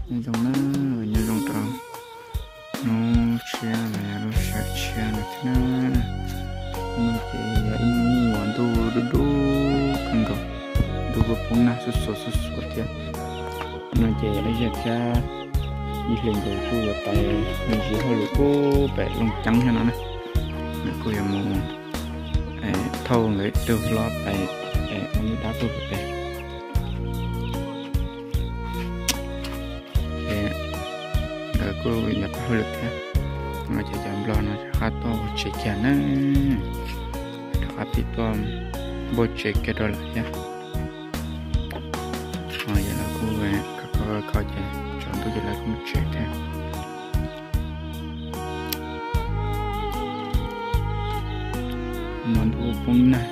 như trong nó như trong trâu nó chia này nó sẽ chia này thế nó chỉ in hoàn tu đu cần cầu đu có phong na sút sút thế nó chỉ lấy ra ra đi lên đầu tu ở tay mình chỉ hơi lụt cô bẻ lông trắng cho nó này nó cô giờ mua thâu lấy được lo bẻ nó đá tôi bẻ cô nhập hơi lực thế mà chỉ chọn lo nó khá to chỉ kia nữa khá bị to bố chỉ kia đó là nhá giờ là cô về các cô coi chơi chọn tôi giờ là cũng chỉ thế món đồ bún này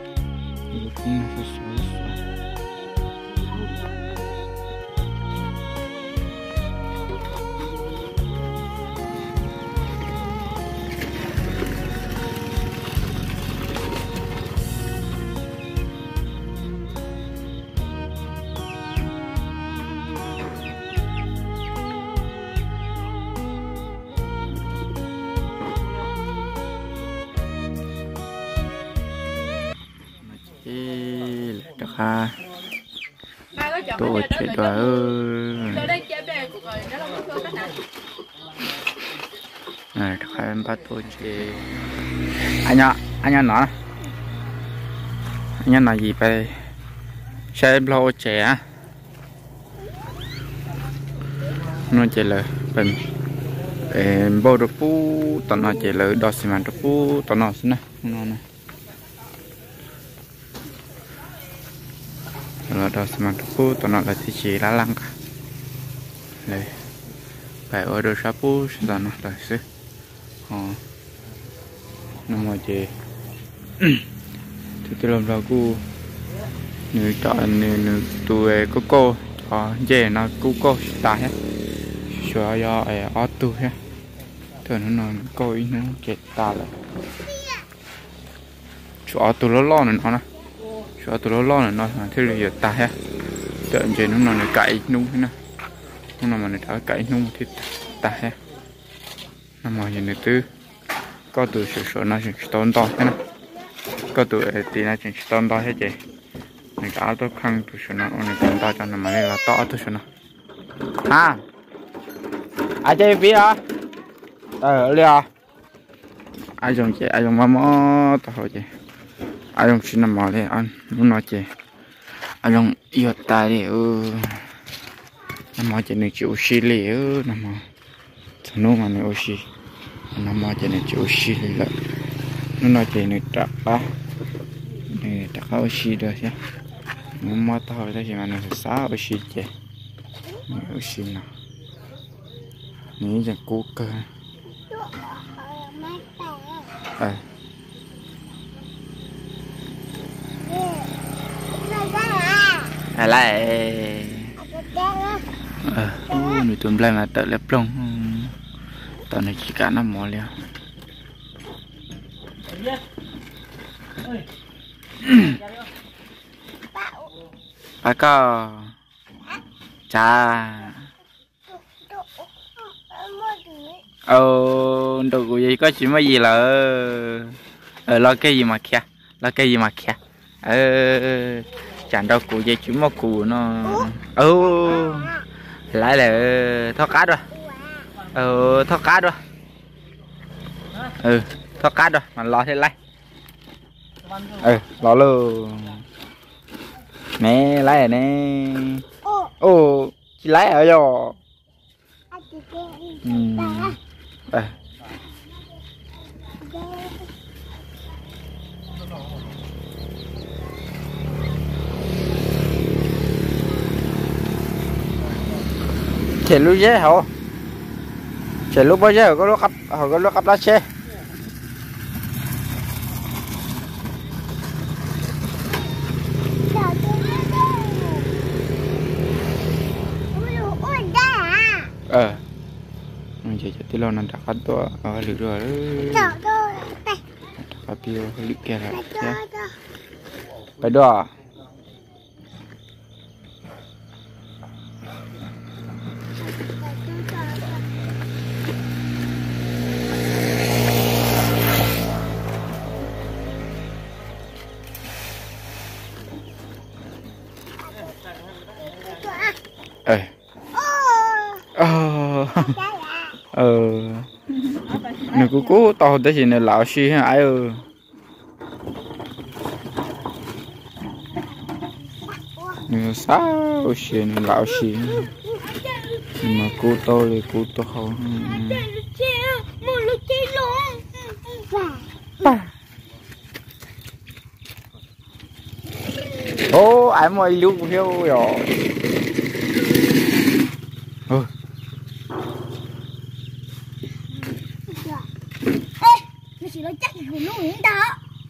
tôi chết rồi này khai em bắt tôi chơi anh nói gì vậy xe lâu trẻ nó chơi lời bình bầu đồ phu tao nó chơi lời đo xi măng đồ phu tao nó xin này là đó xem tu tao nói là thì chỉ là lăng cả này phải ở đâu sao pu sao nó là chứ nó mà chị thì tôi làm ra cu người chọn người tụi cô dễ nó cô ta hết cho do ở tu hết thôi nó nói cô ý nó chết ta là cho tu lo nữa cho tôi lo nó thế là giờ ta ha đợi chơi nó là cậy nung thế nào nó mà nó cậy nung thì ta ha nó mà giờ này tư có từ sửa nó chỉ tốn to thế nào có từ thì nó chỉ tốn to hết vậy này cả tôi khăn từ sửa nó tốn to cho nó mà đây là to tôi sửa nó ai chơi biết à liều ai dùng chơi ai dùng mắm to thôi chơi ai dùng xin nằm mò đấy anh muốn nói chị ai dùng yêu tài đi nằm mò chị này chịu xí lì nằm mò thằng nó mà này oxy nằm mò chị này chịu xí lì lại nó nói chị này trặc oxy được chứ muốn mò tao đấy chị mà này xá oxy chị oxy nào ní chẳng cú cơ lại người tụi mình là tự lép lông tao này chỉ cả năm mỏ liền bà có cha đồ của gì có chỉ mấy gì là lo cái gì mà kia chẳng đâu cụ dây chúng mà cụ nó lại là thoát cá rồi thoát cá rồi thoát cá rồi mà lo thế lấy lo luôn nè lấy rồi nè chị lấy ở rồi chạy lúc dễ hả chạy lúc bao giờ có lúc cặp lá xe chạy tí lâu nằm đặt to ở lửa rồi đặt tiêu lửa kia là phải đo nếu cố tao tới thì nó lão xí ai nếu sao xí nó lão xí mà cố tao thì cố tao không ô ai mới lưu hiếu rồi chỉ nói chắc của nó hiện đó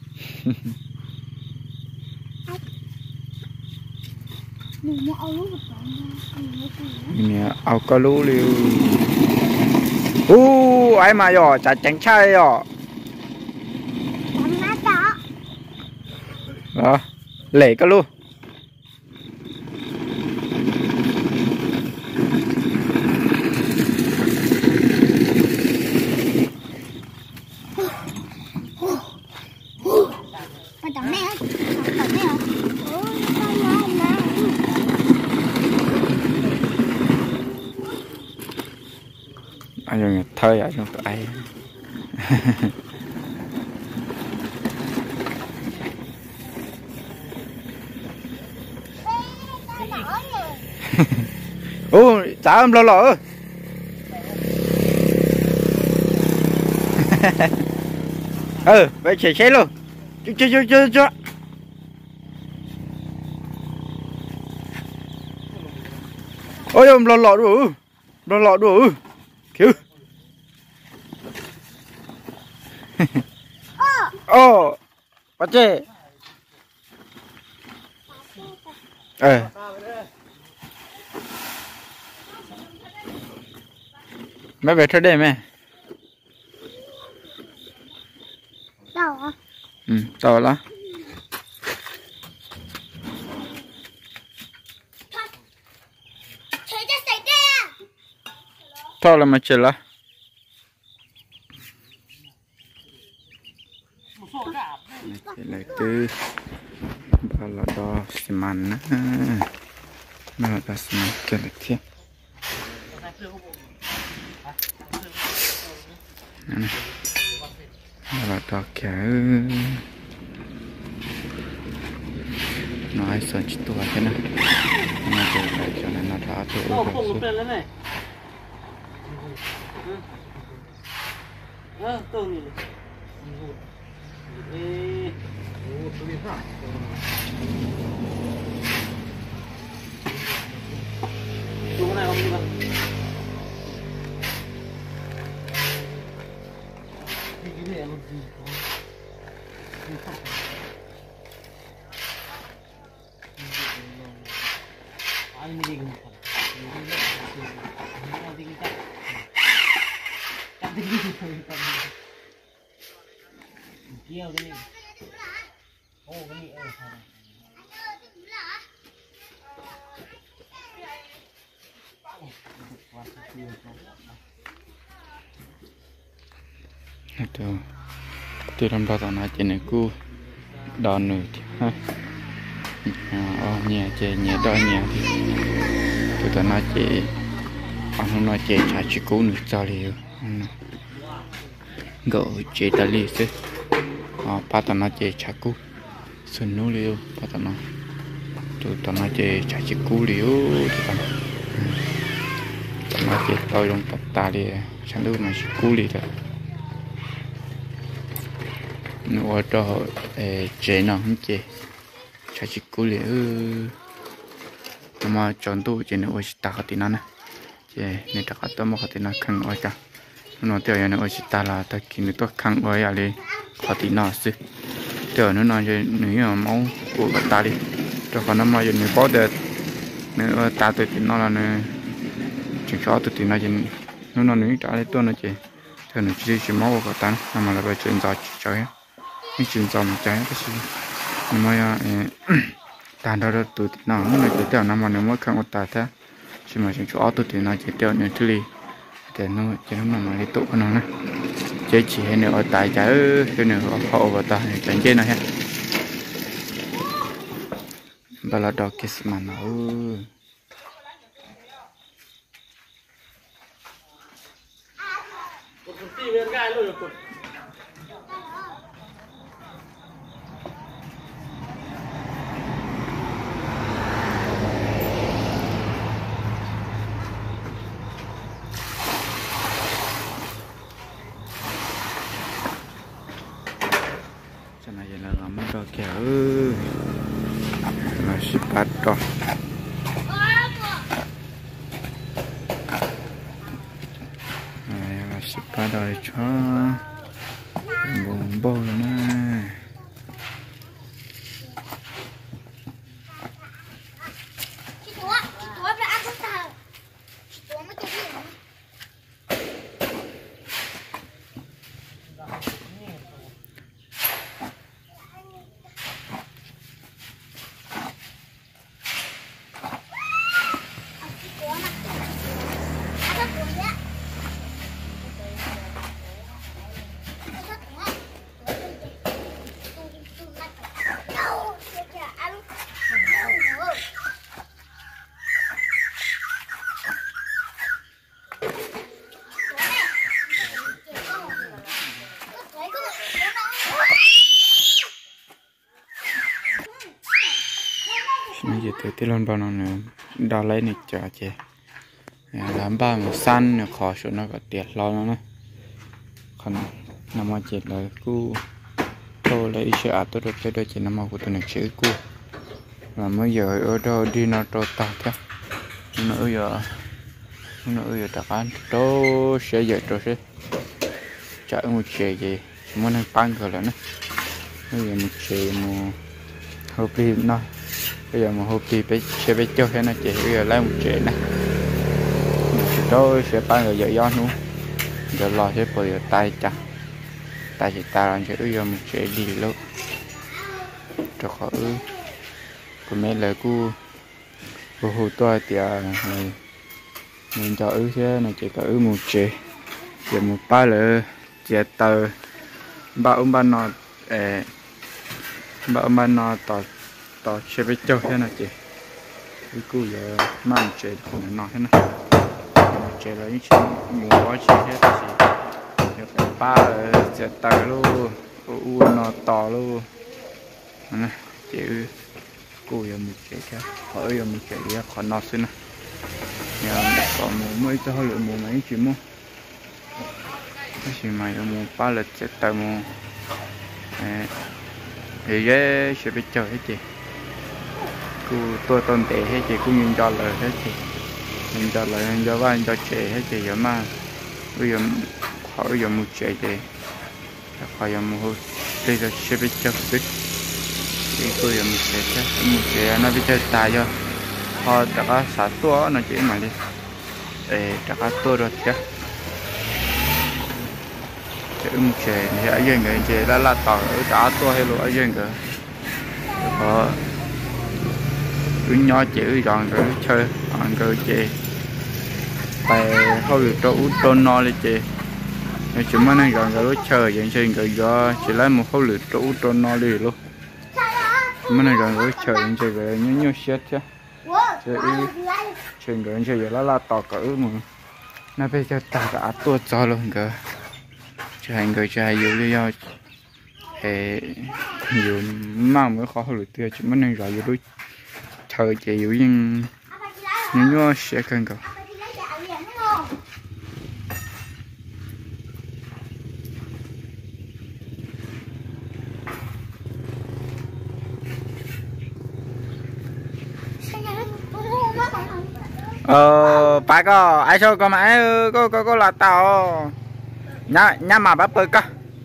nè ao cá lú liu ai mà rồi chả tránh chai rồi đó lẻ cá lú anh thôi ở trong tụi ai chào em lo lọ vậy chạy xe luôn chú ôi em lo lọ đủ cứu bắt chê mẹ về thôi đây mẹ đâu hả đâu đó thôi là mà chơi là lại từ bao là đo xi măng á bao là đo xi măng cái này thiệt này bao là đo cái nói sợ chỉ tua cái này nó chơi lại cho nên nó thả tua từ làm đó tao nói chuyện này cô đòn nữa ha nhà chơi nhà đo nhà thì tụi tao nói chuyện ông nói chuyện trả chỉ cố nữa cho liều gỡ chơi ta liều chứ ba tao nói chuyện trả cố xuân nô liều ba tụi tao nói chuyện trả chỉ cố liều tụi tao nói chuyện tôi trong tập ta đi sáng đứa mà chỉ cố liều thôi nó cho chế nó không chế chả chỉ cố lẽ mà chọn tu chế nó chỉ ta cái tin này chế nên ta cái tấm cái tin nó khăng ở cả nó theo như nó chỉ ta là ta khi nó khăng ở à đi cái tin nó xí theo nó nói chế nếu mà máu của ta đi cho còn nó mà giờ nếu bỏ được nếu ta tự tin nó là nó chỉ cho tự tin nó chế nó nếu trả lại tôi nó chế theo nó chỉ máu của ta nó mà là phải chuyển giao chơi cái chuyện dòng trái cái gì mà tàn đó tụi nó mới chỉ theo năm mà nếu mới không có tàn thế chỉ mà chúng cho tụi nó chỉ theo những thứ gì để nó chỉ nó mà đi tụ nó này chế chỉ hay nữa ở tại trái cái nữa họ vào tại tránh trên này ha bà là đọc cái mà nó cho này là làm đồ kéo là ship bắt đó này là ship bắt rồi cho bông bông này bây giờ tới lần bao nó nữa đào lấy này chờ chị làm ba một săn khó số nó có tiệt lo nó còn nằm ở chết là cu tôi lấy sợ tôi được cái đôi chỉ nằm ở của tôi này chữ cu là mới giờ ở đâu đi nó trâu tao chứ nó giờ tập ăn tôi sẽ giờ tôi sẽ chạy một chế gì muốn ăn pan rồi là nó bây giờ một chế một hộp đi nó bây giờ một hộp đi sẽ phải cho cái nó chế bây giờ lấy một chế này tôi sẽ pan rồi giờ gió nữa giờ lo sẽ bơi tay chặt tay chỉ ta làm bây giờ một chế đi lúc cho khỏi của mẹ là cô hồ tôi thì mình cho ứ thế này chỉ có ứ một chế giờ một ba là chế tờ ba ông ba nó tỏ chế với châu thế này chị cái cô giờ mang chế của nó thế này chế là những chuyện muốn có chế thế thì giờ phải ba là chế tờ luôn u nó to luôn này chị cô giờ một chế khác ở giờ một chế đi khỏi nó xin này giờ còn một mấy cho lượng một mấy chuyện mua cái gì mày một ba lịch sẽ tờ một thì cái sẽ bị chơi hết chị cô tôi tôn tệ hết chị cũng nhìn cho lời hết chị nhìn cho lời cho ba cho trẻ hết chị giờ mà bây giờ khỏi giờ một trẻ chị khỏi giờ một hồi đây là sẽ bị chơi biết thì tôi giờ một trẻ nó bị chơi tài cho họ đã có sát tua nó chỉ mà đi để đã có tua rồi chứ một trẻ thì ở dân người trẻ là tỏ ở đã tua hay ở dân người họ cứ nhỏ chữ chọn cái chơi ăn cái chị tại thôi cho út tôn no đi chị chúng mình đang chọn cái lối chơi vậy chơi cái do chỉ lấy một khối lửa cho út tôn no đi luôn mình đang chọn cái lối chơi vậy chơi cái nhớ xét chứ chơi cái chơi vậy là tỏ cỡ mà nó bây giờ ta cả tua cho luôn cơ chơi hành cái chơi nhiều lý do thì nhiều mang mới khó lửa tiêu chúng mình đang chọn cái lối chơi chị yếu nhưng nhớ sẽ cần cơ phải có ai cho có máy có là tao nhá mà bắt bơi cơ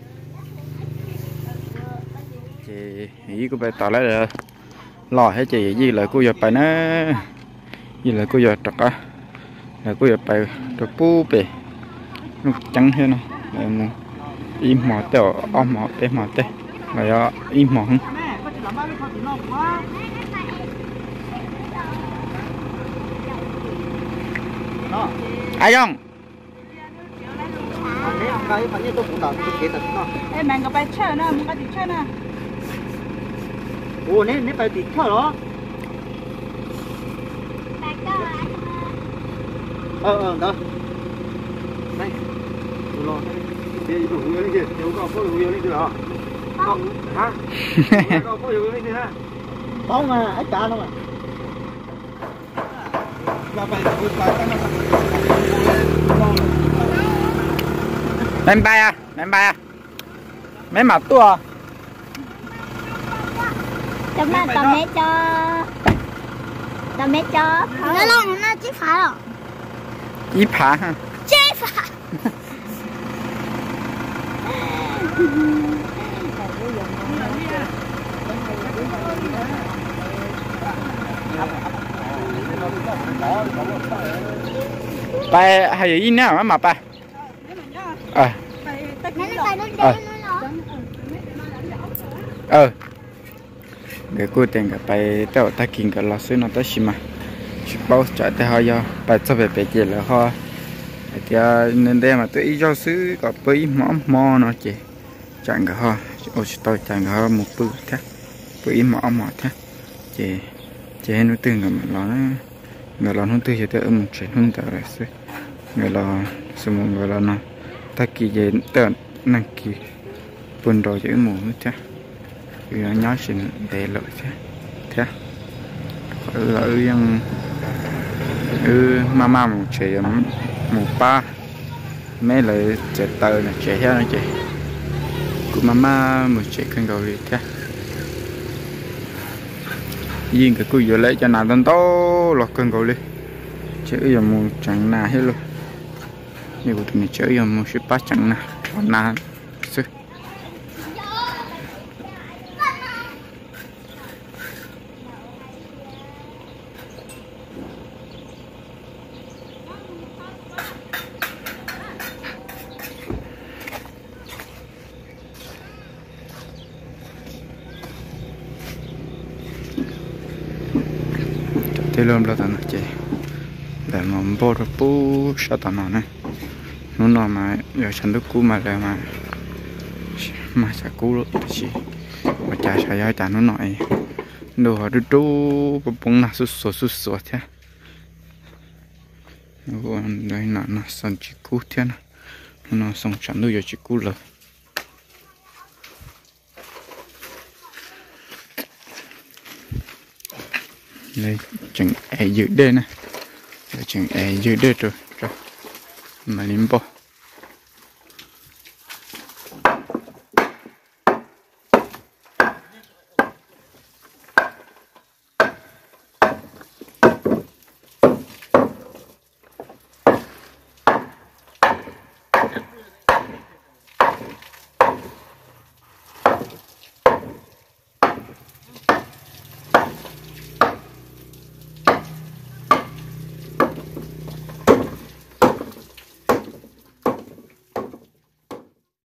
chị ý của bé tao lấy được lò hết chị gì là cô giờ phải nó gì là cô giờ trật á là cô giờ phải trật pu bể nó trắng thế này im mỏ tao om mỏ tê là im mỏ ai không? Em mang cái bài chơi nữa, muốn cái gì chơi nữa? Ủa, nè bài gì chơi đó? Đó. Đây, lo thì đủ người lên kìa nếu có phôi người lên kìa hả hả có phôi người lên kìa ha không mà hết cả đâu mà lên bay à mấy mặt tua Tầm mẹ cho nó lòng nó chỉ phá rồi chỉ phá ha chỉ phá bay hay gì nữa mà bay để cô tiền cả bay tao ta kinh cả lò xứ nó tới xí mà bao chạy tới họ do bay cho về chỉ là họ thì nên đây mà tới do xứ có bấy mỏ nó chỉ chẳng cả họ ôi tôi chẳng cả họ một bự thế bấy mỏ thế chỉ nó từng cả người lo nó từ giờ tới một chuyện hơn tới rồi xứ người lo số một người lo nó ta kỳ về tận năng kỳ buồn đồ chữ mù thế vì nó nhói xin để lợi thế ở yang mama một trẻ một ba mấy lời trẻ tờ này trẻ theo này trẻ của mama một trẻ cân cầu đi thế riêng cái cô vừa lấy cho nào tân tố lọt cân cầu đi chứ giờ một chẳng nào hết luôn như của tụi mình chơi giờ một ship pass chẳng nào nào sư thế luôn là tao nói chị để mà bố được bố sao tao nói này nó nói mà giờ chẳng được cú mà là mà sẽ cú luôn chị mà cha sẽ giải trả nó nói đồ họ đưa trú bông là sút sốt thế đây là nó xong chỉ cú thế này nó xong chẳng được giờ chỉ cú rồi đây chừng e giữ đây nè chừng e giữ đây rồi mà limbo